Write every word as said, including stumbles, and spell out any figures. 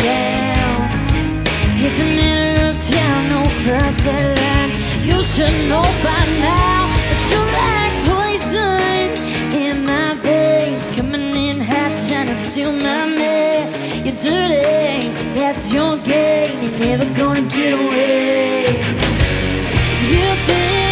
down. It's a matter of time, no cross that line. You should know by now that you're like poison in my veins, coming in hot, trying to steal my man. You're dirty, that's your game. You're never gonna get away. You've been